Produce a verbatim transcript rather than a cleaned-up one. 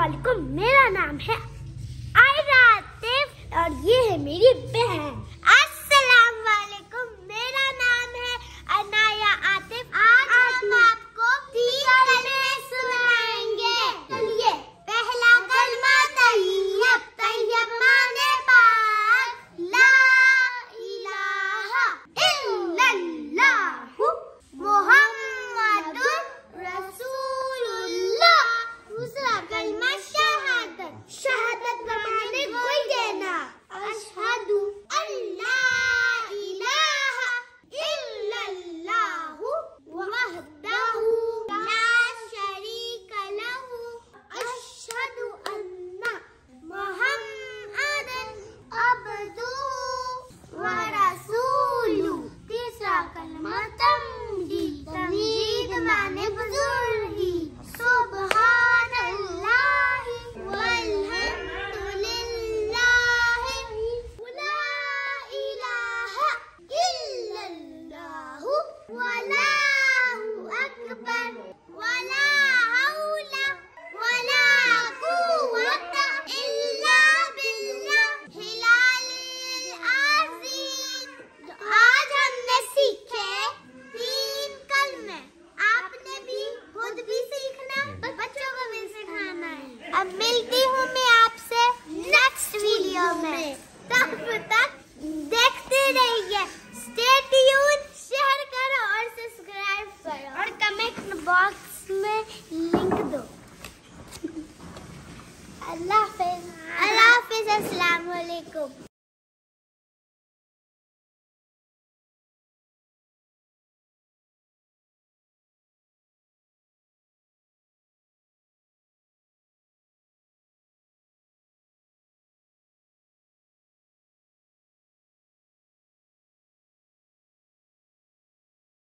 अस्सलामुअलैकुम, मेरा नाम है आयरा आतिफ और ये है मेरी बहन। अस्सलामुअलैकुम, मेरा नाम है अनाया आतिफ। आज हम आपको तीन कलमे सुनाएंगे। चलिए, पहला कलमा तैयब। तैयब माने पाक, ला इलाहा इल्लल्लाहु मुहम्मदुर रसूलुल्लाह। दूसरा कलमा शहादत। शहादत माने कोई देना। अशहदु अल्ला इलाहा इल्लल्लाहु वहदहु ला शरीका लहु अशहदु अन्ना मुहम्मदन अब्दुहु व रसूलुहु। तीसरा कलमा तमजीद। तमजीद माने बुजुर्गी। सुब्हानल्लाहि वल्हम्दुलिल्लाहि वला इलाहा इल्लल्लाहु वल्लाहु अकबर वला हौला वला कुव्वता इल्ला बिल्लाहिल अलील अज़ीम। आज हमने सीखे तीन कलमे। आपने भी खुद भी सीखना, बच्चों को भी सिखाना है। अब मिलती हूँ मैं आपसे नेक्स्ट वीडियो में। तब तक देखते रहिए। स्टे ट्यून्ड, शेयर करो और सब्सक्राइब करो और कमेंट बॉक्स में लिंक दो। अल्लाह हाफिज। अल्लाह हाफिज। अस्सलाम वालेकुम।